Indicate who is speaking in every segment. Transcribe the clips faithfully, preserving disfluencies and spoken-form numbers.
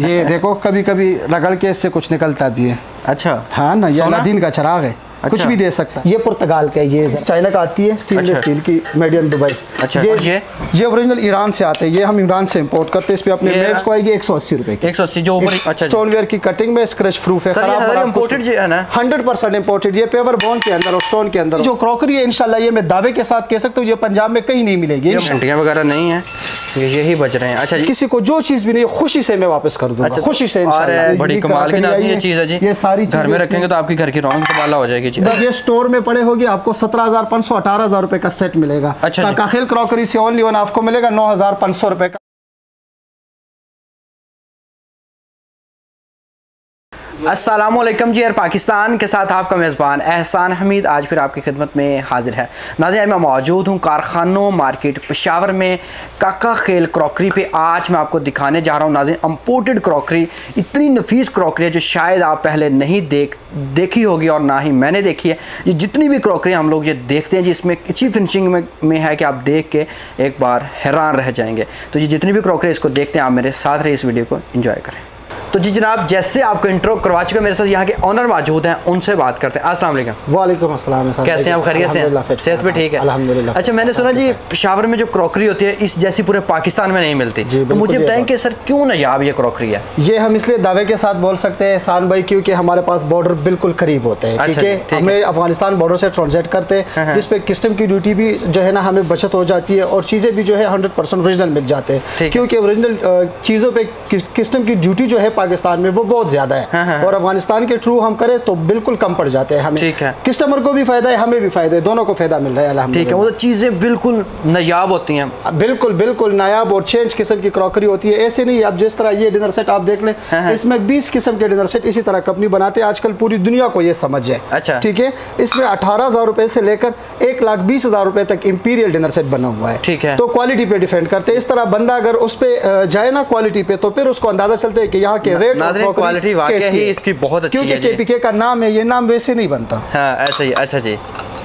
Speaker 1: ये देखो कभी कभी रगड़ के इससे कुछ निकलता भी है।
Speaker 2: अच्छा
Speaker 1: हाँ ना, ये अलादीन का चिराग है। अच्छा। कुछ भी दे सकता है। ये पुर्तगाल का है, ये चाइना का आती है, स्टेनलेस अच्छा। स्टील की, मेड इन दुबई।
Speaker 2: अच्छा।
Speaker 1: ये
Speaker 2: ये
Speaker 1: ये ओरिजिनल ईरान से आते हैं, ये हम ईरान से इंपोर्ट करते हैं। इस पे अपने मेड्स को आएगी एक सौ अस्सी रुपए की।
Speaker 2: एक सौ अस्सी जो ऊपर। अच्छा।
Speaker 1: स्टोनवेयर की कटिंग में स्क्रैच प्रूफ है,
Speaker 2: इंपोर्टेड है ना,
Speaker 1: हंड्रेड परसेंट इंपोर्टेड। ये पेवर बोन के अंदर और स्टोन के अंदर जो क्रॉकरी है, इंशाल्लाह ये मैं दावे के साथ कह सकता हूँ ये पंजाब में कहीं नहीं मिलेगी।
Speaker 2: घंटियां वगैरह नहीं है, यही बच रहे हैं। अच्छा जी,
Speaker 1: किसी को जो चीज भी नहीं खुशी से मैं वापस कर दूंगा। अच्छा। खुशी से
Speaker 2: इंशाल्लाह। बड़ी कमाल की नाज़िम ये चीज है जी,
Speaker 1: ये सारी
Speaker 2: घर में रखेंगे तो आपकी घर की रौनक तबाला हो जाएगी।
Speaker 1: ये स्टोर में पड़े होगी आपको सत्रह हजार पाँच सौ अठारह हजार रुपए का सेट मिलेगा।
Speaker 2: अच्छा।
Speaker 1: काखिल क्रॉकरी से ओनली वन आपको मिलेगा नौ हजार पाँच सौ रुपए का।
Speaker 2: अस्सलामुअलैकुम जी, एयर पाकिस्तान के साथ आपका मेज़बान एहसान हमीद आज फिर आपकी खिदमत में हाजिर है। नाज़रीन, मैं मौजूद हूँ कारखानों मार्केट पेशावर में काका खेल क्रॉकरी पे। आज मैं आपको दिखाने जा रहा हूँ नाज़रीन इंपोर्टेड क्रॉकरी। इतनी नफीस क्रॉकरी है जो शायद आप पहले नहीं देख देखी होगी और ना ही मैंने देखी है। ये जितनी भी क्रॉकरी हम लोग ये देखते हैं जी, इसमें अच्छी फिनिशिंग में, में है कि आप देख के एक बार हैरान रह जाएंगे। तो ये जितनी भी क्रॉकरी इसको देखते हैं, आप मेरे साथ रहे, इस वीडियो को एंजॉय करें। तो जी जनाब, जैसे आपको इंट्रो करवा चुके, मेरे साथ यहाँ के ऑनर मौजूद हैं, उनसे बात करते हैं। अस्सलाम वालेकुम।
Speaker 1: वालेकुम अस्सलाम।
Speaker 2: कैसे हैं आप? खैरियत से हैं? सेहत पे ठीक है?
Speaker 1: अल्हम्दुलिल्लाह।
Speaker 2: अच्छा, मैंने सुना जी पेशावर में जो क्रॉकरी होती है इस जैसी पूरे पाकिस्तान में नहीं मिलती, तो मुझे बताएं कि सर क्यों नायाब ये क्रॉकरी है?
Speaker 1: ये हम इसलिए दावे के साथ बोल सकते हैं एहसान भाई, क्योंकि हमारे पास बॉर्डर बिल्कुल करीब होते हैं। ठीक है, हमें अफगानिस्तान बॉर्डर से ट्रांजिट करते हैं, जिसपे कस्टम की ड्यूटी भी जो है ना हमें बचत हो जाती है और चीज़ें भी जो है हंड्रेड परसेंट ओरिजिनल मिल जाते हैं, क्योंकि ओरिजिनल चीज़ों पे कस्टम की ड्यूटी जो है पाकिस्तान में वो बहुत ज्यादा है। हाँ हाँ। और अफगानिस्तान के थ्रू हम करें तो बिल्कुल कम पड़ जाते हैं हमें। ठीक है, कस्टमर को भी फायदा है, हमें भी फायदा है, दोनों को फायदा मिल रहा है अल्हम्दुलिल्लाह।
Speaker 2: ठीक है, वो तो चीजें बिल्कुल नायाब होती हैं,
Speaker 1: बिल्कुल बिल्कुल नायाब और चेंज किस्म की क्रॉकरी होती है। ऐसे नहीं, आप जिस तरह ये डिनर सेट आप देख लें, हाँ हाँ। इसमें बीस किस्म के डिनर सेट इसी तरह कंपनी बनाते हैं। आजकल पूरी दुनिया को ये समझ है। अच्छा। ठीक है, इसमें अठारह हजार रुपए से लेकर एक लाख बीस हजार रुपए तक इंपीरियल डिनर सेट बना हुआ है। ठीक है, तो क्वालिटी पे डिपेंड करते हैं। इस तरह बंदा अगर उस पे जाए ना क्वालिटी पे, तो फिर उसको अंदाजा चलता है कि यहाँ के रेट
Speaker 2: क्वालिटी वाकई इसकी बहुत अच्छी है,
Speaker 1: क्योंकि केपीके का नाम है, ये नाम वैसे नहीं बनता।
Speaker 2: हाँ, ऐसा ही। अच्छा जी,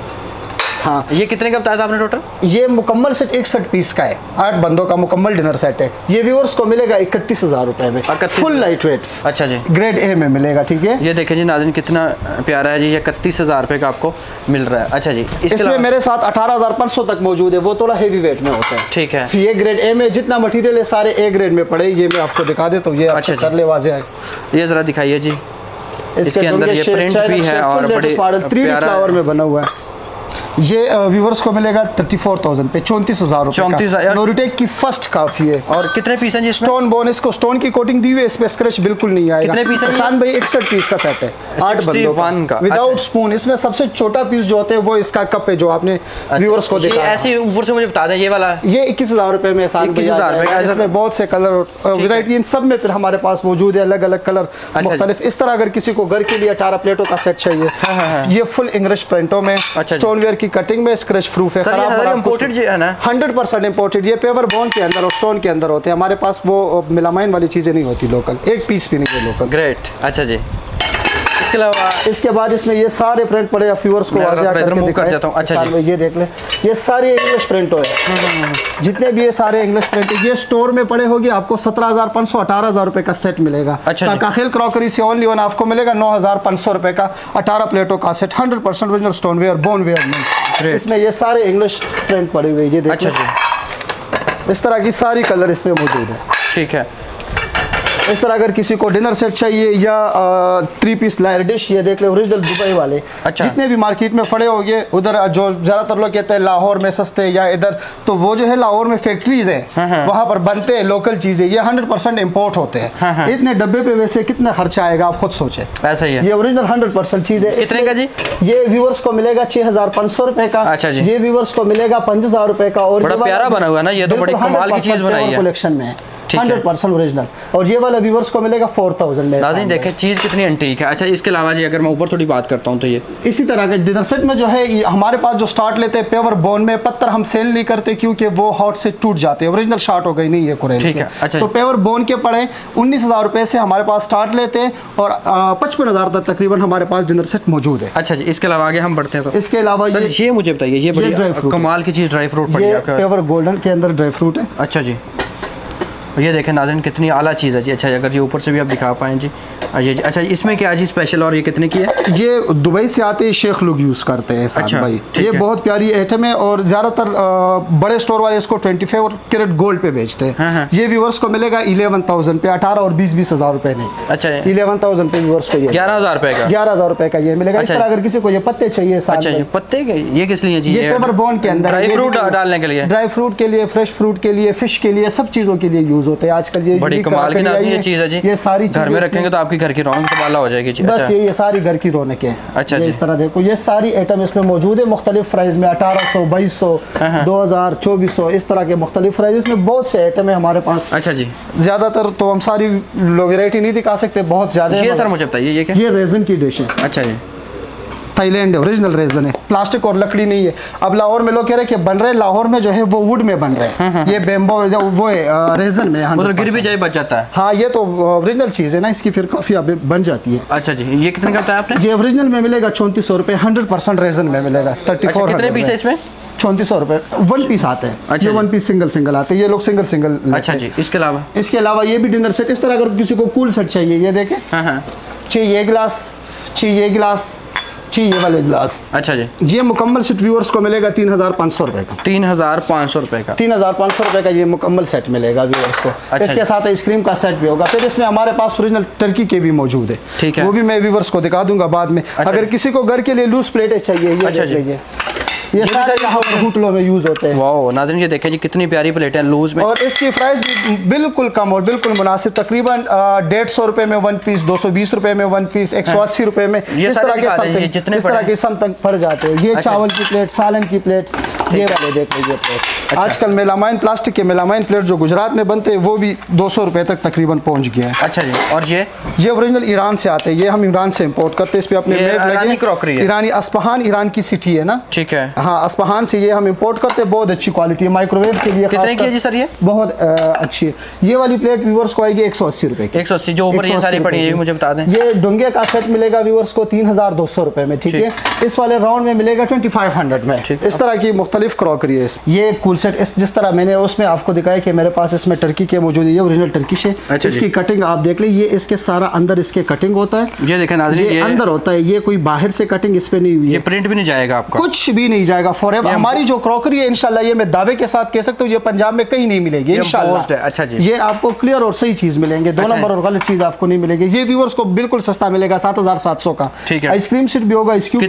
Speaker 1: हाँ।
Speaker 2: ये कितने का बताया था आपने टोटल?
Speaker 1: ये मुकम्मल सेट इकसठ पीस का है, आठ बंदों का मुकम्मल डिनर सेट है। ये व्यूअर्स को मिलेगा इकतीस हजार रुपए में, फुल लाइट वेट।
Speaker 2: अच्छा जी,
Speaker 1: ग्रेड ए में मिलेगा। ठीक है,
Speaker 2: ये देखें जी नाज़रीन कितना प्यारा है जी, ये इकतीस हजार रुपए का आपको मिल रहा है। अच्छा जी,
Speaker 1: इसमें मेरे साथ अठारह हजार पाँच सौ तक मौजूद है, वो थोड़ा हेवी वेट में होता है।
Speaker 2: ठीक है,
Speaker 1: ये ग्रेड ए में जितना मटीरियल है सारे ए ग्रेड में पड़े। ये मैं आपको दिखा देता हूँ, ये अच्छा कर ले वाज़ेह है।
Speaker 2: ये जरा दिखाइए जी, इसके अंदर ये प्रिंट भी है और बड़े
Speaker 1: प्यारा फ्लावर में बना हुआ है। ये व्यूवर्स को मिलेगा थर्टी फोर थाउजेंड पे, चौंतीस हजार
Speaker 2: चौंतीस
Speaker 1: नोरिटेक की फर्स्ट काफी है।
Speaker 2: और कितने पीस हैं जी?
Speaker 1: स्टोन बोन, इसको स्टोन की कोटिंग दी हुई है, इसमें स्क्रैच बिल्कुल नहीं आएगा।
Speaker 2: कितने पीस
Speaker 1: हैं भाई? इकसठ पीस का सेट है, आठ बंदों का विदाउट स्पून। इसमें सबसे छोटा पीस जो होते हैं वो इसका कप है, जो आपने व्यूवर्स को देखा।
Speaker 2: ऐसे ऊपर से मुझे बता दें, ये वाला ये
Speaker 1: इक्कीस हजार रुपए में, इक्कीस हजार इसमें बहुत से कलर वैरायटी इन सब में फिर हमारे पास मौजूद है, अलग अलग कलर मुख्तलिफ। इस तरह अगर किसी को घर के लिए अठारह प्लेटों का सेट चाहिए, ये फुल इंग्लिश प्रिंटों में, स्टोनवेयर की कटिंग में, स्क्रैच प्रूफ है,
Speaker 2: इंपोर्टेड है ना,
Speaker 1: हंड्रेड परसेंट इंपोर्टेड। ये पेवर बोन के अंदर और स्टोन के अंदर होते हैं। हमारे पास वो मिलामाइन वाली चीजें नहीं होती, लोकल एक पीस भी नहीं है लोकल।
Speaker 2: ग्रेट। अच्छा जी, इसके अलावा
Speaker 1: इसके बाद इसमें ये सारे प्रिंट पड़े, व्यूअर्स को वाज़ेह करके दिखा जाता हूं। अच्छा जी, ये देख ले, ये सारे इंग्लिश प्रिंट है, जितने भी ये सारे इंग्लिश प्रिंट। ये स्टोर में पड़े होगी आपको सत्रह हजार पाँच सौ अठारह हजार रुपए का सेट मिलेगा। अच्छा, काखिल क्रॉकरी से ओनली वन आपको मिलेगा नौ हजार पाँच सौ रुपए का अठारह प्लेटों का set, hundred percent original stoneware, bone ware में। इसमें ये सारे इंग्लिश प्रिंट पड़े हुए, ये देखिए। अच्छा जी, इस तरह की सारी कलर इसमें मौजूद है। ठीक है, इस तरह अगर किसी को डिनर सेट चाहिए या थ्री पीस लायर डिश, ये देख ले ओरिजिनल दुबई वाले। अच्छा, जितने भी मार्केट में पड़े होंगे उधर, जो ज्यादातर लोग कहते हैं लाहौर में सस्ते या इधर, तो वो जो है लाहौर में फैक्ट्रीज है, वहाँ पर बनते हैं लोकल चीजें, ये हंड्रेड परसेंट इम्पोर्ट होते हैं। इतने डब्बे पे वैसे कितना खर्चा आएगा आप खुद सोचे। ऐसा ही है, ये ओरिजिनल हंड्रेड परसेंट चीज है। कितने का जी? ये व्यूअर्स को मिलेगा छह हजार पाँच सौ रुपए का। अच्छा जी, ये व्यूअर्स को मिलेगा पाँच हजार रुपए का। और
Speaker 2: बड़ा प्यारा बना हुआ है ना, ये तो बड़ी कमाल की चीज बनाई है,
Speaker 1: कलेक्शन में हंड्रेड परसेंट ओरिजिनल। और ये वाला व्यूवर्स को मिलेगा फोर थाउजेंड में।
Speaker 2: नाज़रीन देखें चीज़ कितनी एंटीक है। अच्छा, इसके अलावा जी अगर मैं ऊपर थोड़ी बात करता हूँ तो ये
Speaker 1: इसी तरह के डिनर सेट में जो है हमारे पास जो स्टार्ट लेते हैं पेवर बोन में, पत्थर हम सेल नहीं करते क्योंकि वो हॉट से टूट जाते हैं, ओरिजिनल शार्ट हो गई नहीं ये कुरेल। ठीक है, अच्छा, तो पेवर बोन के पड़े उन्नीस हजार रुपए से हमारे पास स्टार्ट लेते हैं और पचपन हजार तक तकरीबन हमारे पास डिनर सेट मौजूद है।
Speaker 2: अच्छा जी, इसके अलावा आगे हम बढ़ते हैं तो इसके
Speaker 1: अलावा
Speaker 2: ये मुझे बताइए, ये कमाल की चीज़ ड्राई फ्रूट
Speaker 1: पेवर गोल्डन के अंदर ड्राई फ्रूट है।
Speaker 2: अच्छा जी, ये देखें नाज़रीन कितनी आला चीज़ है जी। अच्छा अगर ये ऊपर से भी आप दिखा पाएँ जी। अच्छा जी, अच्छा इसमें क्या है जी स्पेशल, और ये कितने की है?
Speaker 1: ये दुबई से आते हैं, शेख लोग यूज़ करते हैं। अच्छा भाई, ये बहुत प्यारी आइटम है और ज़्यादातर बड़े स्टोर वाले इसको ट्वेंटी फाइव कैरेट गोल्ड पे बेचते हैं। हाँ हाँ। ये व्यूअर्स को मिलेगा इलेवन थाउजेंड पे, अठारह और बीस बीस हज़ार रुपए नहीं। अच्छा, इलेवन थाउजेंड पे व्यूअर्स को ये
Speaker 2: ग्यारह हज़ार रुपए का
Speaker 1: ग्यारह हज़ार रुपए का ये मिलेगा। इस तरह अगर किसी को ये पत्ते चाहिए।
Speaker 2: अच्छा ये पत्ते के, ये किस लिए जी?
Speaker 1: ये पेपर बोन के अंदर
Speaker 2: ड्राई फ्रूट डालने के लिए,
Speaker 1: ड्राई फ्रूट के लिए, फ्रेश फ्रूट के लिए, फिश के लिए, सब चीज़ों के लिए यूज़ होते हैं आजकल। ये
Speaker 2: बड़ी कमाल की ये चीज़ है जी।
Speaker 1: ये सारी
Speaker 2: घर में रखेंगे तो आपकी घर की रौनक तबाला हो जाएगी।
Speaker 1: बस ये ये सारी घर की रौनक है। अच्छा इस तरह देखो, ये सारी आइटम इसमें मौजूद है मुख्तलिफ प्राइस में, अठारह सौ, बाईस सौ, दो हज़ार, चौबीस सौ, इस तरह के मुख्तलिफ प्राइस में बहुत से आइटम है हमारे पास। अच्छा जी, ज़्यादातर तो हम सारी वैरायटी नहीं दिखा सकते, बहुत ज़्यादा।
Speaker 2: ये सर मुझे बताइए ये क्या?
Speaker 1: ये रेजन की डिश है। अच्छा जी, थाईलैंड है, ओरिजिनल रेजन है, प्लास्टिक और लकड़ी नहीं है। अब लाहौर में लोग कह रहे हैं कि बन रहे, लाहौर में जो है वो वुड में बन रहे हैं। ये बेम्बो वो है, रेजन में,
Speaker 2: मतलब गिर भी जाए बच जाता है।
Speaker 1: हाँ, ये तो ओरिजिनल चीज़ है ना, इसकी फिर काफ़ी अब बन जाती है।
Speaker 2: अच्छा जी, ये कितने का बताया आपने?
Speaker 1: ये ओरिजिनल में मिलेगा चौंतीस सौ रुपये, हंड्रेड परसेंट रेजन में मिलेगा थर्टी फोर।
Speaker 2: कितने पीस है इसमें?
Speaker 1: चौंतीस सौ रुपये वन पीस आते हैं। अच्छा, ये वन पीस सिंगल सिंगल आते हैं, ये लोग सिंगल सिंगल।
Speaker 2: अच्छा जी, इसके अलावा
Speaker 1: इसके अलावा ये भी डिनर सेट। इस तरह अगर किसी को कूल सेट चाहिए, ये देखें, चाहिए गिलास, चाहिए गिलास, चाहिए ये वाले गिलास। अच्छा जी, ये मुकम्मल सेट व्यूअर्स को मिलेगा तीन हजार पाँच सौ रुपए का। तीन हजार पाँच सौ रुपए का तीन हजार पाँच सौ रुपए का ये मुकम्मल सेट मिलेगा व्यूअर्स को। अच्छा, इसके साथ आइसक्रीम का सेट भी होगा। फिर इसमें हमारे पास ओरिजिनल टर्की के भी मौजूद है, ठीक है, वो भी मैं व्यूअर्स को दिखा दूंगा बाद में। अच्छा, अगर किसी को घर के लिए लूज प्लेटें चाहिए, ये अच्छा लीजिए, ये सारे यहाँ पर होटलों में यूज होते हैं। वाह नाज़रीन, ये देखें जी कितनी प्यारी प्लेटें लूज में, और इसकी प्राइस भी बिल्कुल कम और बिल्कुल मुनासिब, तकरीबन डेढ़ सौ रुपए में वन पीस, दो सौ बीस रुपए में वन पीस, एक सौ अस्सी रुपए में, इस तरह के जितने इस तरह के सम तक पड़ जाते हैं। ये चावल की प्लेट, सालन की प्लेट, ये वाले देख लीजिए प्लेट। आजकल मेलामाइन प्लास्टिक के मेलामाइन प्लेट जो गुजरात में बनते हैं वो भी दो सौ रुपए तक तकरीबन पहुंच गया है। अच्छा जी, और ये ये ओरिजिनल ईरान से आते हैं, ये हम ईरान से इम्पोर्ट करते हैं। इस पे अपने ईरानी अस्फहान, ईरान की सिटी है ना, ठीक है, हाँ अस्फहान से ये हम इंपोर्ट करते हैं। बहुत अच्छी क्वालिटी है, माइक्रोवेव के लिए। कितने की है जी सर ये? बहुत अच्छी है। ये वाली प्लेट व्यूअर्स को आएगी एक सौ अस्सी रुपए की। एक सौ अस्सी जो ऊपर ये सारी पड़ी है, ये मुझे बता दें। ये डोंगे का सेट मिलेगा व्यूअर्स को तीन हजार दो सौ रुपए में, ठीक है। इस वाले राउंड में मिलेगा ट्वेंटी फाइव हंड्रेड में। इस तरह की मुख्तलिफ क्रॉकरी है। ये कूल सेट इस जिस तरह मैंने उसमें आपको दिखाया कि मेरे पास इसमें टर्की के मौजूद है, ये ओरिजिनल टर्किश है। इसकी कटिंग आप देख ले, ये इसके सारा अंदर इसके कटिंग होता है। ये देखें नाज़रीन, ये अंदर होता है, ये कोई बाहर से कटिंग इस पे नहीं हुई है। ये प्रिंट भी नहीं जाएगा आपका, कुछ भी नहीं जाएगा फॉरएवर। हमारी जो क्रॉकरी है इंशाल्लाह, ये मैं दावे के साथ कह सकता हूँ, ये पंजाब में कहीं नहीं मिलेगी इंशाल्लाह। अच्छा जी, ये आपको क्लियर और सही चीज मिलेंगे, दो नंबर और गलत चीज आपको नहीं मिलेगी। ये व्यूअर्स को बिल्कुल सस्ता मिलेगा, सात हजार सात सौ का। ठीक है, आइसक्रीम सेट भी होगा। इसकी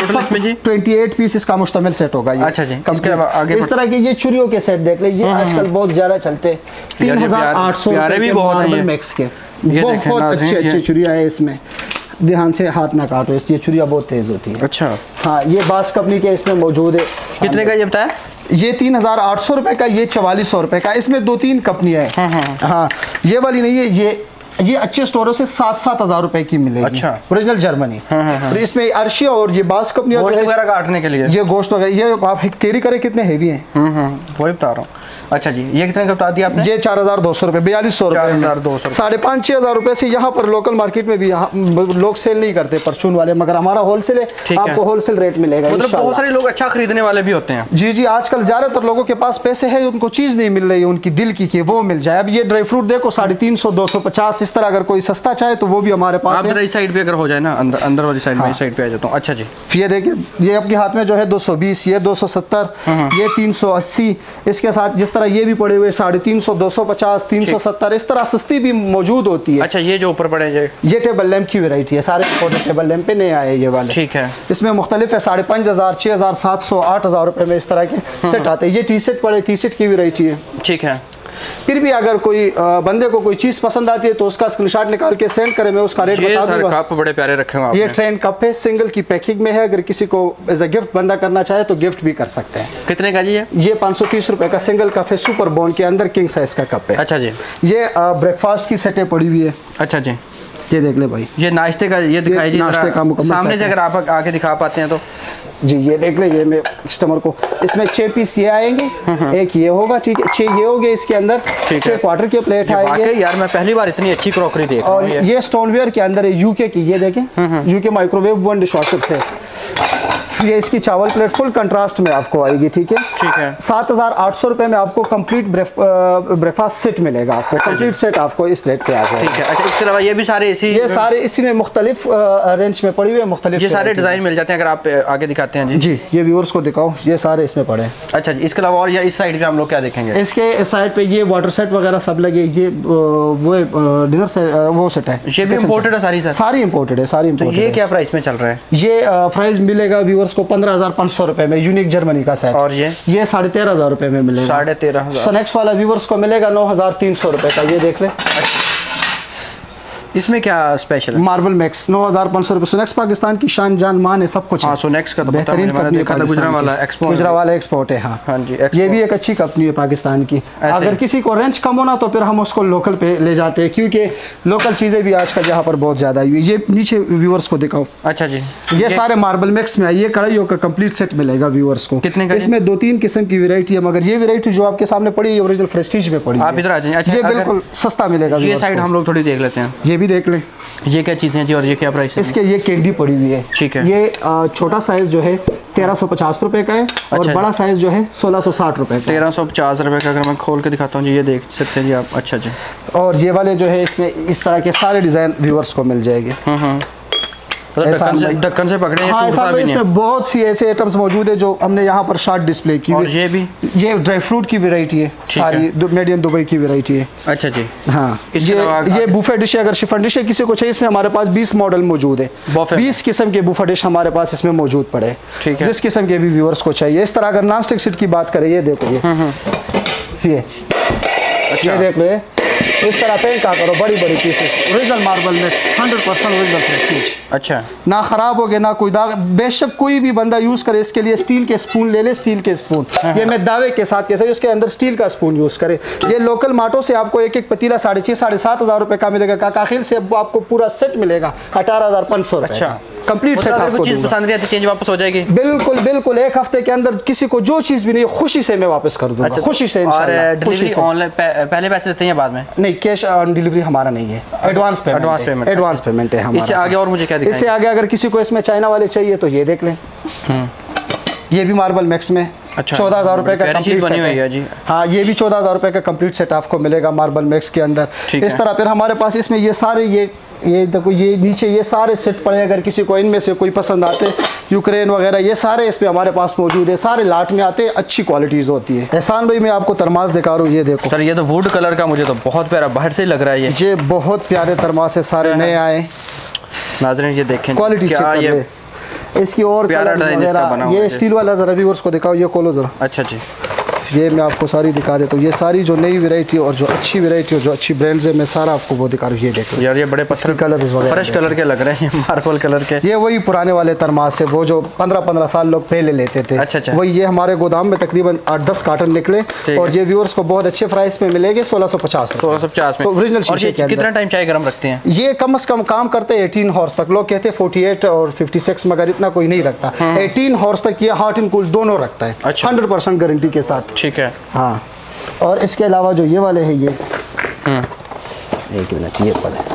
Speaker 1: ट्वेंटी एट पीस इसका मुश्तमिल सेट होगा। अच्छा जी, इस तरह के ये चूड़ियों के सेट देख लीजिए, आजकल बहुत ज्यादा चलते हैं। तीन हजार आठ सौ मैक्स के बहुत अच्छे अच्छे चूड़ियाँ है इसमें। ध्यान से हाथ ना काटो, ये चूड़ियाँ बहुत तेज होती है। अच्छा हाँ, ये बास कंपनी के इसमें मौजूद है। कितने का ये बताया? ये तीन हजार आठ सौ रुपए का, ये चवालीस सौ रुपए का। इसमें दो तीन कंपनियां हैं। हाँ, हाँ, हाँ, ये वाली नहीं है, ये ये अच्छे स्टोरों से सात सात हजार रुपए की मिलेगी। अच्छा, ओरिजिनल जर्मनी। हाँ, हाँ, हाँ। इसमें अर्शिया और ये बास कंपनियां वगैरह काटने के लिए, ये गोश्त वगैरह, ये आप कैरी करें कितने हेवी हैं। वही बता रहा हूँ। अच्छा जी, ये कितने का बता दिया आपने? ये चार हजार दो सौ रुपए, बयालीस सौ रुपए, साढ़े पाँच छह हजार रुपए से यहाँ पर लोकल मार्केट में भी यहाँ लोग सेल नहीं करते परचून वाले, मगर हमारा होलसेल है, आपको होलसेल रेट मिलेगा। मतलब बहुत सारे लोग अच्छा खरीदने वाले भी होते हैं। जी जी, आजकल ज्यादातर लोगों के पास पैसे है, उनको चीज नहीं मिल रही है उनकी दिल की, वो मिल जाए। अब ये ड्राई फ्रूट देखो साढ़े तीन सौ, दो सौ पचास, इस तरह अगर कोई सस्ता चाहे तो वो भी हमारे पास है। इस साइड पे अगर हो जाए ना, अंदर अंदर वाली साइड में, इस साइड पे आ जाता हूँ। अच्छा जी, ये देखिए, ये आपके हाथ में जो है दो सौ बीस, ये दो सौ सत्तर, ये तीन सौ अस्सी, इसके साथ जिस तरह ये भी पड़े हुए साढ़े तीन सौ, दो सौ पचास, तीन सौ सत्तर, इस तरह सस्ती भी मौजूद होती है। अच्छा, ये जो ऊपर पड़े ये ये टेबल लैंप की वैरायटी है, सारे टेबल लैंप पे नहीं आए ये वाले। ठीक है, इसमें मुख्तलिफ है, साढ़े पाँच हजार, छह हजार, सात सौ, आठ हजार रुपए में इस तरह के सेट आते हैं। ये टी शर्ट पड़े, टी शर्ट की वैरायटी है। ठीक है, फिर भी अगर कोई बंदे को कोई चीज पसंद आती है तो उसका स्क्रीनशॉट निकाल के सेंड करें, मैं उसका रेट बता दूंगा। कप बड़े प्यारे रखे हैं आपने। ये ट्रेन कप है, सिंगल की पैकिंग में है, अगर किसी को एज अ गिफ्ट बंदा करना चाहे तो गिफ्ट भी कर सकते हैं। कितने का जी? ये पाँच सौ तीस रुपए का सिंगल कप है, सुपर बॉन्ड के अंदर किंग साइज का कप है। अच्छा जी, ये ब्रेकफास्ट की सेटें पड़ी हुई है। अच्छा जी, ये देख ले भाई, ये नाश्ते का, ये दिखाई जी नाश्ते का सामने से अगर आप आके दिखा पाते हैं तो। जी, ये देख ले, ये मैं कस्टमर को, इसमें छह पीस ये आएंगे, एक ये होगा, ठीक है, छह ये हो गए इसके अंदर, छह क्वार्टर के प्लेट आएंगे। यार मैं पहली बार इतनी अच्छी क्रॉकरी देख रहा हूं। और ये स्टोनवेयर के अंदर है, यूके की, ये देखें, यूके माइक्रोवेव वन डिशवॉशर से। ये इसकी चावल प्लेट फुल कंट्रास्ट में आपको आएगी, ठीक है।
Speaker 2: ठीक है।
Speaker 1: सात हजार आठ सौ रुपए में आपको कंप्लीट ब्रेकफास्ट सेट मिलेगा आपको, कंप्लीट सेट आपको इस रेट पे आ जाएगा।
Speaker 2: ठीक है। अच्छा, इसके अलावा ये भी सारे इसी
Speaker 1: ये सारे इसी में मुख्तलिफ रेंज में पड़ी हुई है, मुख्तलिफ
Speaker 2: ये सारे डिजाइन मिल जाते हैं। अगर आप आगे दिखाते हैं जी।
Speaker 1: जी, ये व्यूअर्स को दिखाओ, ये सारे इसमें पड़े हैं।
Speaker 2: अच्छा जी, इसके अलावा और या इस साइड पे हम लोग क्या देखेंगे?
Speaker 1: इसके साइड पे ये वाटर सेट वगैरह सब लगे, ये वो डिनर से वो सेट है।
Speaker 2: ये भी इंपोर्टेड है सारी सर?
Speaker 1: सारी इंपोर्टेड है, सारी इंपोर्टेड।
Speaker 2: ये क्या प्राइस में चल रहा है?
Speaker 1: ये प्राइस मिलेगा व्यूअर्स को पंद्रह हजार पाँच सौ रुपए में, यूनिक जर्मनी का सेट।
Speaker 2: और ये
Speaker 1: ये साढ़े तेरह हजार रुपए में मिलेगा।
Speaker 2: साढ़े तेरह हजार।
Speaker 1: सोनेक्स वाला व्यूअर्स को मिलेगा नौ हजार तीन सौ रुपए का, ये देख ले।
Speaker 2: इसमें क्या स्पेशल है?
Speaker 1: मार्बल मैक्स नौ हजार पाँच सौ रुपए। सोनेक्स पाकिस्तान की शान जान मान है, सब कुछ।
Speaker 2: हाँ, सोनेक्स का तो पता
Speaker 1: बेहतरीन
Speaker 2: मैंने देखा था, गुजरा वाला एक्सपोर्ट,
Speaker 1: गुजरा वाला एक्सपोर्ट है। हाँ
Speaker 2: हाँ जी,
Speaker 1: ये भी एक अच्छी कंपनी है पाकिस्तान की। अगर किसी को रेंज कम होना तो फिर हम उसको लोकल पे ले जाते हैं, क्योंकि लोकल चीजें भी आजकल यहाँ पर बहुत ज्यादा हुई। ये नीचे व्यूअर्स को दिखाओ।
Speaker 2: अच्छा जी,
Speaker 1: ये सारे मार्बल मैक्स में ये कढ़ाइयों का कंप्लीट सेट मिलेगा व्यूअर्स को।
Speaker 2: कितने का?
Speaker 1: इसमें दो तीन किस्म की वैरायटी है, मगर ये वैरायटी जो आपके सामने पड़ी है ओरिजिनल प्रेस्टीज में पड़ी है।
Speaker 2: आप इधर आ जाइए। अच्छा,
Speaker 1: ये बिल्कुल सस्ता मिलेगा।
Speaker 2: ये साइड हम लोग थोड़ी देख लेते हैं,
Speaker 1: ये भी देख लें।
Speaker 2: ये क्या चीज़ें हैं जी और ये क्या प्राइस है?
Speaker 1: इसके ये कैंडी पड़ी हुई है।
Speaker 2: ठीक है।
Speaker 1: ये छोटा साइज जो है तेरह सौ पचास रुपए का है, और
Speaker 2: अच्छा,
Speaker 1: बड़ा साइज जो है सोलह सौ साठ रुपए का।
Speaker 2: तेरह सौ पचास रुपए का। अगर मैं खोल के दिखाता हूँ जी, ये देख सकते हैं जी आप। अच्छा जी।
Speaker 1: और ये वाले जो है इसमें इस तरह के सारे डिजाइन व्यूअर्स को मिल जाएंगे।
Speaker 2: हम्म हम्म ढक्कन से ढक्कन से पकड़े हैं।
Speaker 1: हाँ, ऐसा
Speaker 2: भी नहीं।
Speaker 1: इसमें बहुत सी ऐसे आइटम्स मौजूद है जो हमने यहाँ पर शार्ट डिस्प्ले की।
Speaker 2: और ये भी
Speaker 1: ये ड्राई फ्रूट की वैरायटी है, सारी मेड इन दुबई की वैरायटी है।
Speaker 2: अच्छा जी।
Speaker 1: हाँ,
Speaker 2: इसके
Speaker 1: ये ये बुफे डिश है। अगर शिफन डिश है किसी को चाहिए, इसमें हमारे पास बीस मॉडल मौजूद है। बीस किस्म के बुफे डिश हमारे पास इसमें मौजूद पड़े हैं।
Speaker 2: ठीक है।
Speaker 1: जिस किस्म के भी व्यूअर्स को चाहिए। इस तरह अगर नॉन स्टिक सीट की बात करें, ये देखो, ये ये ये देख लो, इस तरह फेंका करो, बड़ी बड़ी पीसेस, ओरिजिनल मार्बल में हंड्रेड परसेंट ओरिजिनल प्रेस्टीज।
Speaker 2: अच्छा,
Speaker 1: ना खराब हो गए ना कोई दाग। बेशक कोई भी बंदा यूज करे, इसके लिए स्टील के स्पून ले ले, स्टील के स्पून। ये मैं दावे के साथ कैसे उसके अंदर स्टील का स्पून यूज करे। ये लोकल माटो से आपको एक एक पतीला साढ़े छह साढ़े सात हजार रुपए का मिलेगा। काकाखिल से आपको पूरा सेट मिलेगा अठारह हजार पाँच सौ रुपए। अच्छा, कंप्लीट सेट।
Speaker 2: आपको चीज पसंद नहीं आती, चेंज वापस हो जाएगी? बिल्कुल
Speaker 1: बिल्कुल, एक हफ्ते के अंदर किसी को जो चीज भी नहीं, खुशी से मैं वापस कर दूंगा। अच्छा, खुशी से।
Speaker 2: और डिलीवरी ऑनलाइन पहले पैसे देते हैं, बाद में नहीं?
Speaker 1: कैश ऑन डिलीवरी हमारा नहीं है, advance payment.
Speaker 2: Advance payment
Speaker 1: advance payment है हमारा।
Speaker 2: इससे आगे और मुझे क्या दिखाएंगे?
Speaker 1: इससे आगे अगर किसी को इसमें चाइना वाले चाहिए तो ये देख लें। ये भी मार्बल मैक्स में
Speaker 2: अच्छा,
Speaker 1: चौदह हजार रुपए का
Speaker 2: चीज बनी हुई है जी।
Speaker 1: हाँ, ये भी चौदह हजार रुपए का कंप्लीट सेट आपको मिलेगा मार्बल मैक्स के अंदर। इस तरह फिर हमारे पास इसमें ये सारे ये ये देखो, ये नीचे ये सारे सेट पड़े। अगर किसी को इनमें से कोई पसंद आते, यूक्रेन वगैरह, ये सारे इसमें हमारे पास मौजूद है। सारे लाट में आते हैं, अच्छी क्वालिटीज होती है। एहसान भाई, मैं आपको तरमास दिखा रहा हूँ, ये देखो
Speaker 2: सर। ये तो वुड कलर का मुझे तो बहुत प्यारा बाहर से लग रहा है। ये
Speaker 1: ये बहुत प्यारे तरमास है, सारे नए आए।
Speaker 2: नाज़रीन ये देखें
Speaker 1: क्वालिटी
Speaker 2: क्या ये
Speaker 1: इसकी और
Speaker 2: प्यारा डिजाइन इसका बना हुआ है।
Speaker 1: ये स्टील वाला जरा व्यूअर्स को दिखाओ, ये खोलो जरा।
Speaker 2: अच्छा जी,
Speaker 1: ये मैं आपको सारी दिखा देता हूँ। ये सारी जो नई वैरायटी और जो अच्छी वैरायटी और जो अच्छी ब्रांड्स है, मैं सारा आपको वो दिखा रहा हूँ। ये देखो
Speaker 2: यार, ये बड़े पत्थर
Speaker 1: कलर
Speaker 2: फ्रेश कलर के लग रहे हैं, मार्बल कलर के।
Speaker 1: ये वही पुराने वाले तरमास है, वो जो पंद्रह पंद्रह साल लोग पहले लेते थे।
Speaker 2: अच्छा अच्छा।
Speaker 1: वही ये हमारे गोदाम में तकरीबन आठ दस कार्टन निकले, और ये व्यूअर्स को बहुत अच्छे प्राइस में मिलेंगे, सोलह सौ पचास
Speaker 2: सोलह सौ पचास में
Speaker 1: ओरिजिनल।
Speaker 2: कितना टाइम चाय गर्म रखते हैं?
Speaker 1: ये कम से कम काम करते हैं अठारह हॉर्स तक। लोग कहते हैं अड़तालीस और छप्पन, मगर इतना कोई नहीं रखता। अठारह हॉर्स तक ये हॉट एंड कूल दोनों रखता है। अच्छा, हंड्रेड परसेंट गारंटी के साथ।
Speaker 2: ठीक है।
Speaker 1: हाँ, और इसके अलावा जो ये वाले हैं, ये एक मिनट, ये पड़े,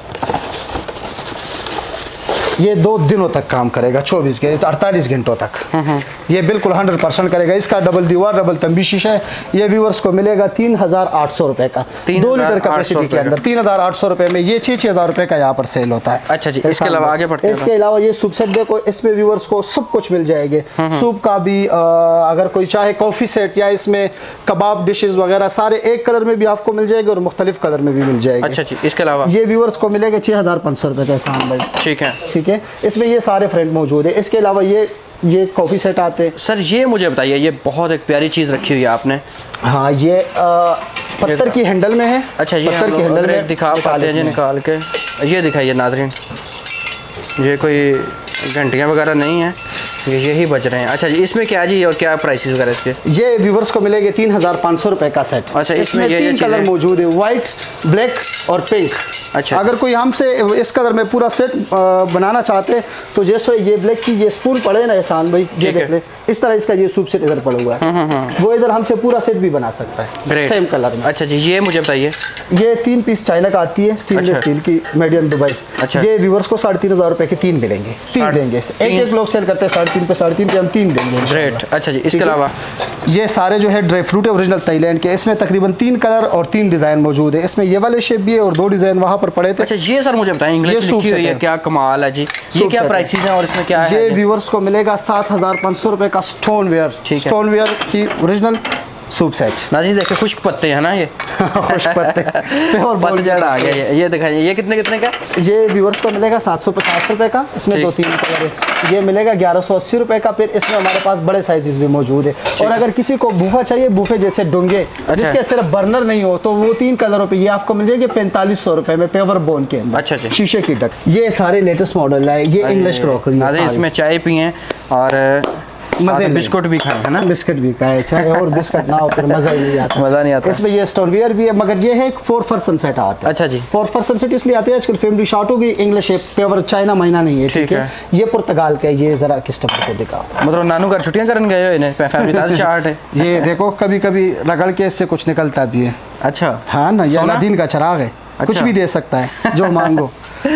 Speaker 1: ये दो दिनों तक काम करेगा, चौबीस घंटे अड़तालीस घंटों तक। ये बिल्कुल हंड्रेड परसेंट करेगा। इसका डबल दीवार डबल तंबी शीशा है। ये व्यूअर्स को मिलेगा तीन हजार आठ सौ रुपए का, दो लीटर कैपेसिटी के अंदर तीन हजार आठ सौ रुपए में। ये छह छह हजार रुपए का यहाँ पर सेल होता है।
Speaker 2: अच्छा जी। इसके अलावा आगे बढ़ते हैं।
Speaker 1: इसके अलावा ये सूप सेट देखो, इसमें व्यूअर्स को सब कुछ मिल जाएंगे। सूप का भी, अगर कोई चाहे कॉफी सेट, या इसमें कबाब डिशेज वगैरह, सारे एक कलर में भी आपको मिल जाएंगे और मुख्तलिफ कलर में भी मिल जाएंगे।
Speaker 2: अच्छा जी। इसके अलावा
Speaker 1: ये व्यूअर्स को मिलेगा छह हजार पाँच सौ रुपए का एहसान भाई।
Speaker 2: ठीक है,
Speaker 1: ठीक है। इसमें ये सारे फ्रेंड मौजूद है। इसके अलावा ये ये कॉफ़ी सेट आते हैं।
Speaker 2: सर ये मुझे बताइए, ये बहुत एक प्यारी चीज़ रखी हुई है आपने।
Speaker 1: हाँ, ये आ, पत्थर की हैंडल में है।
Speaker 2: अच्छा, ये
Speaker 1: पत्थर की हैंडल में
Speaker 2: दिखा पाते हैं जी निकाल के। ये दिखाइए नाज़रीन, ये कोई घंटियाँ वगैरह नहीं है, यही बज रहे हैं। अच्छा जी, इसमें क्या जी और क्या प्राइसेस वगैरह इसके? ये
Speaker 1: व्यूअर्स को मिलेंगे तीन हजार पाँच सौ रुपए का सेट।
Speaker 2: अच्छा, इसमें ये
Speaker 1: तीन कलर मौजूद है, व्हाइट, ब्लैक और पिंक।
Speaker 2: अच्छा,
Speaker 1: अगर कोई हमसे इस कलर में पूरा सेट बनाना चाहते हैं तो जैसे ये ब्लैक की ये स्पून पड़े ना एहसान भाई, ये देख ले, इस तरह इसका ये सूप सेट इधर पड़ा हुआ है, वो इधर हमसे पूरा सेट भी बना सकता है सेम कलर में।
Speaker 2: अच्छा जी, ये मुझे बताइए।
Speaker 1: ये तीन पीस चाइना का आती है, स्टीनलेस
Speaker 2: अच्छा।
Speaker 1: स्टील की, मेड इन दुबई।
Speaker 2: अच्छा।
Speaker 1: ये व्यूअर्स को साढ़े तीन हजार रुपए के तीन मिलेंगे, तीन देंगे। एक एक लोग सेल करते हैं साढ़े तीन पे, साढ़े तीन पे हम तीन देंगे।
Speaker 2: ग्रेट। अच्छा जी, इसके अलावा
Speaker 1: ये सारे जो है ड्राई फ्रूट है ओरिजिनल थाईलैंड के, इसमें तकरीबन तीन कलर और तीन डिजाइन मौजूद है। इसमें ये वाले शेप भी है और दो डिजाइन वहाँ पर पड़े थे।
Speaker 2: अच्छा ये सर मुझे बताएं, इंग्लिश लिखी हुई है, क्या कमाल है जी। ये क्या प्राइसेस हैं और इसमें क्या है?
Speaker 1: ये व्यूअर्स को मिलेगा सात हजार पाँच सौ रुपए का स्टोन वेयर, स्टोन वेयर की ओरिजिनल सूप सेट।
Speaker 2: नाजी देखिए खुश्क पत्ते हैं ना ये
Speaker 1: खुश्क पत्ते
Speaker 2: पतझड़ आ गया। ये ये दिखाइए, ये कितने कितने का?
Speaker 1: ये व्यूअर्स को मिलेगा सात सौ पचास रुपए का, इसमें दो तीन कलर है। ये मिलेगा ग्यारह सौ अस्सी रुपए का। फिर इसमें हमारे पास बड़े साइजेस भी मौजूद है। और अगर किसी को बूफा चाहिए, बूफे जैसे डोंगे, अच्छा। जिसके सिर्फ बर्नर नहीं हो, तो वो तीन कलरों पे ये आपको मिल जाएगी पैंतालीस सौ रुपए में, पेवर बोन के अंदर।
Speaker 2: अच्छा,
Speaker 1: शीशे की डक। ये सारे लेटेस्ट मॉडल है, ये इंग्लिश क्रॉकरी है।
Speaker 2: इसमें चाय पिए और मजे बिस्कुट भी खाए है ना,
Speaker 1: बिस्कुट भी खाए, चाहे और बिस्कुट ना हो फिर मजा ही नहीं आता,
Speaker 2: मजा नहीं आता।
Speaker 1: इसमें ये स्टोनवेयर भी है, मगर ये है एक फोर पर्सन सेट आता है।
Speaker 2: अच्छा जी,
Speaker 1: फोर पर्सन सेट इसलिए आते हैं आजकल फैमिली शॉर्ट होगी, इंग्लिश है, पेवर चाइना महीना नहीं है, ठीक है। ये पुर्तगाल का, ये जरा कस्टमर को दिखाओ, मतलब
Speaker 2: नानू घर छुट्टियां करने गए हो इन्हें, फैमिली शॉर्ट है।
Speaker 1: ये देखो कभी कभी रगड़ के इससे कुछ निकलता भी है।
Speaker 2: अच्छा
Speaker 1: हाँ ना, ये अलादीन का चिराग है, कुछ भी दे सकता है जो मांगो।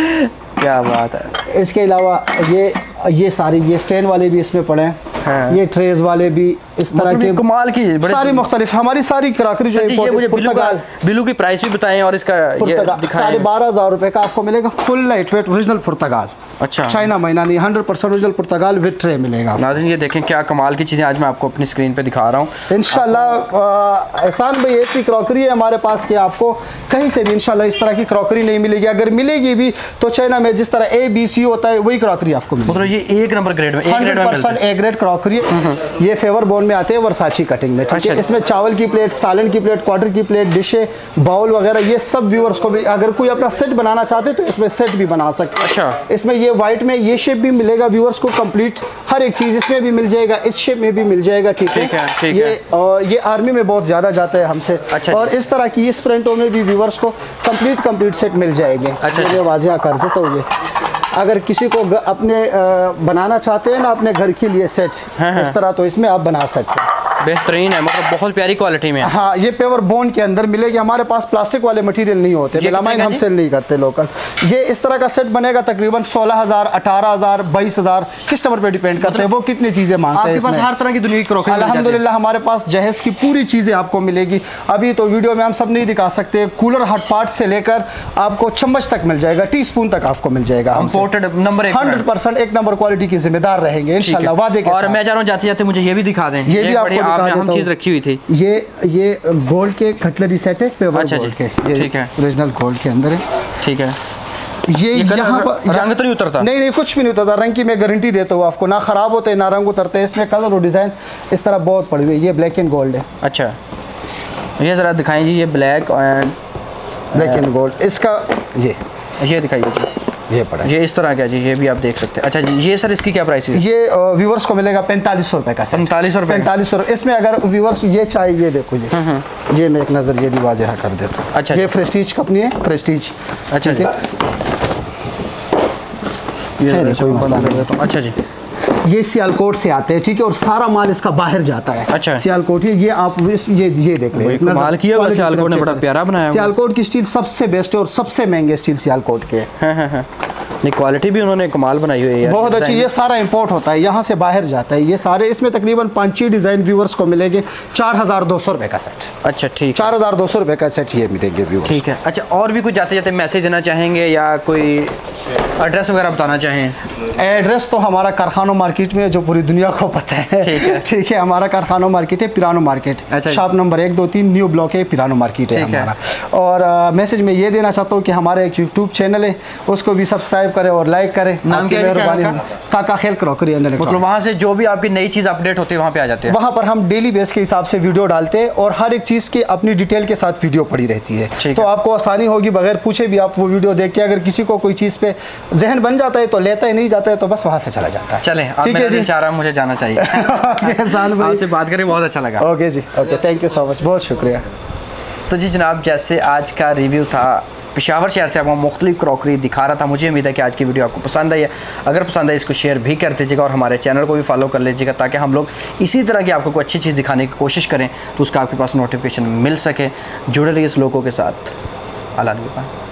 Speaker 2: क्या बात है।
Speaker 1: इसके अलावा ये ये सारी ये स्टैंड वाले भी इसमें पड़े हैं, हाँ। ये ट्रेज वाले भी इस तरह के
Speaker 2: कमाल की
Speaker 1: सारी मुख्तलिफ हमारी सारी क्रॉकरी जो
Speaker 2: है। मुझे बिलू का बिलू की प्राइस भी बताएं और इसका
Speaker 1: साढ़े बारह हजार रुपए का आपको मिलेगा, full light weight original Portugal. अच्छा, चाइना महीना नहीं, hundred percent original Portugal with tray मिलेगा।
Speaker 2: नाज़रीन ये देखें क्या कमाल की चीज़ें आज मैं आपको अपनी स्क्रीन पे दिखा रहा हूँ।
Speaker 1: इंशाल्लाह एहसान भाई ऐसी क्रॉकरी है हमारे पास कि आपको कहीं से भी इंशाल्लाह इस तरह की क्रॉकरी नहीं मिलेगी। अगर मिलेगी भी तो चाइना में जिस तरह ए बी सी होता है वही क्रॉकरी आपको मिलेगी।
Speaker 2: मतलब ये एक नंबर ग्रेड में,
Speaker 1: hundred percent A grade crockery. ये फेवर बोन में आते हैं वर्साची कटिंग में, ठीक है। इसमें चावल की प्लेट, सालन की प्लेट, क्वार्टर की प्लेट, डिशे, बाउल वगैरह ये सब व्यूअर्स को भी अगर कोई अपना सेट बनाना चाहते तो इसमें सेट भी बना सकते हैं। अच्छा, इसमें ये व्हाइट में ये शेप भी मिलेगा व्यूअर्स को कंप्लीट, हर एक चीज इसमें भी मिल जाएगा, इस शेप में भी मिल जाएगा, ठीक है। ये और ये आर्मी में बहुत ज्यादा जाता है हमसे। अच्छा, और इस तरह की इस प्रिंटों में भी व्यूअर्स को कंप्लीट कंप्लीट सेट मिल जाएंगे। अच्छा, ये वाजिया कर देता हूँ। ये अगर किसी को अपने बनाना चाहते हैं ना अपने घर के लिए सेट, हाँ, इस तरह तो इसमें आप बना सकते हैं।
Speaker 2: बेहतरीन है, मतलब बहुत प्यारी क्वालिटी में।
Speaker 1: हाँ, ये पेवर बोन के अंदर मिलेगी। हमारे पास प्लास्टिक वाले मटेरियल नहीं होते, मेलामाइन हम सेल नहीं करते लोकल। ये इस तरह का सेट बनेगा तकरीबन सोलह हजार, अठारह हजार, बाईस हजार, कस्टमर पे डिपेंड करते हैं वो कितनी चीजें मांगते हैं।
Speaker 2: आपके पास हर तरह की दुनिया की क्रॉकरी
Speaker 1: अल्हम्दुलिल्लाह हमारे पास जहेज की पूरी चीजें आपको मिलेगी। अभी तो वीडियो में हम सब नहीं दिखा सकते, कूलर हॉट पॉट से लेकर आपको चम्मच तक मिल जाएगा, टी स्पून तक आपको मिल जाएगा।
Speaker 2: नंबर
Speaker 1: हंड्रेड परसेंट एक नंबर क्वालिटी की जिम्मेदार रहेंगे इंशाल्लाह, वादे के।
Speaker 2: और मैं चाह रहा हूँ जाते जाते मुझे ये भी दिखा दें, ये भी आपको हम चीज रखी हुई थी।
Speaker 1: ये ये गोल्ड के कटलरी सेट है, पेवर गोल्ड के,
Speaker 2: ठीक है,
Speaker 1: ओरिजिनल गोल्ड के अंदर है, ठीक है। ये, ये यहाँ पर
Speaker 2: रंग तो नहीं उतरता?
Speaker 1: नहीं नहीं, कुछ भी नहीं उतरता। रंग की मैं गारंटी देता हूँ आपको, ना खराब होते ना रंग उतरते। इसमें कलर और डिजाइन इस तरह बहुत पड़ी हुई है। ये ब्लैक एंड गोल्ड है। अच्छा,
Speaker 2: ये जरा दिखाएं जी, ये black and
Speaker 1: black and gold इसका, ये
Speaker 2: ये दिखाइए जी,
Speaker 1: ये पड़ा
Speaker 2: ये इस तरह का जी, ये भी आप देख सकते हैं। अच्छा जी, ये सर इसकी क्या प्राइस है?
Speaker 1: ये व्यूवर्स को मिलेगा पैंतालीस सौ रुपए का,
Speaker 2: पैंतालीस सौ रुपए
Speaker 1: पैंतालीस सौ। इसमें अगर व्यूवर्स ये चाहिए, ये देखो जी, ये मैं एक नज़र ये भी वाज़ेह कर देता हूँ। अच्छा, ये प्रेस्टीज कंपनी है, प्रेस्टीज। अच्छा जी,
Speaker 2: ये कोई बंद कर देता हूँ। अच्छा जी,
Speaker 1: ये सियालकोट से आते हैं, ठीक है, और सारा माल इसका बाहर जाता है।
Speaker 2: अच्छा,
Speaker 1: सियालकोट ये ये आप ये ये देख लें,
Speaker 2: कमाल किया हुआ सियालकोट ने, बड़ा प्यारा बनाया।
Speaker 1: सियालकोट की स्टील सबसे बेस्ट है और सबसे महंगे स्टील सियालकोट के।
Speaker 2: हाँ हाँ हाँ, नहीं क्वालिटी भी उन्होंने कमाल बनाई हुई है,
Speaker 1: बहुत अच्छी। ये सारा इंपोर्ट होता है, यहाँ से बाहर जाता है ये सारे। इसमें तकरीबन पाँच छह डिजाइन व्यूअर्स को मिलेंगे। चार हजार दो सौ रुपए का सेट।
Speaker 2: अच्छा ठीक,
Speaker 1: चार हजार दो सौ रुपए का सेट ये मिलेंगे व्यूअर्स, ठीक है।
Speaker 2: अच्छा, और भी कुछ जाते जाते मैसेज देना चाहेंगे या कोई एड्रेस वगैरह बताना चाहें?
Speaker 1: एड्रेस तो हमारा कारखानों मार्केट में, जो पूरी दुनिया को पता है, ठीक है, ठीक है। हमारा कारखानों मार्केट है, पिरानो मार्केट। अच्छा, शॉप नंबर एक दो तीन न्यू ब्लॉक है, पिरानो मार्केट है हमारा। और मैसेज में ये देना चाहता हूँ कि हमारा एक यूट्यूब चैनल है, उसको भी सब्सक्राइब करें और लाइक करें।
Speaker 2: नाम क्या है?
Speaker 1: काका खेल क्रॉकरी।
Speaker 2: मतलब वहाँ से जो भी आपकी नई चीज़ अपडेट होती है वहाँ पे आ जाते हैं।
Speaker 1: वहाँ पर हम डेली बेस के हिसाब से वीडियो डालते हैं और हर एक चीज़ की अपनी डिटेल के साथ वीडियो पड़ी रहती है, तो आपको आसानी होगी, बगैर पूछे भी आप वो वीडियो देख के अगर किसी को कोई चीज़ पे जहन बन जाता है तो लेता है, नहीं जाता है तो बस वहाँ से चला जाता है।
Speaker 2: चलें, ठीक है जी, चाह रहा हूँ मुझे जाना चाहिए। आपसे बात करके बहुत अच्छा लगा।
Speaker 1: ओके जी, okay, thank you so much, बहुत शुक्रिया।
Speaker 2: तो जी जनाब, जैसे आज का रिव्यू था पेशावर शहर से आपको मुख्तलिफ क्रॉकरी दिखा रहा था। मुझे उम्मीद है कि आज की वीडियो आपको पसंद आई है। अगर पसंद आई इसको शेयर भी कर दीजिएगा और हमारे चैनल को भी फॉलो कर लीजिएगा, ताकि हम लोग इसी तरह की आपको कोई अच्छी चीज़ दिखाने की कोशिश करें तो उसका आपके पास नोटिफिकेशन मिल सके। जुड़े रहिए इस लोगों के साथ। अल्लाह निगहबान।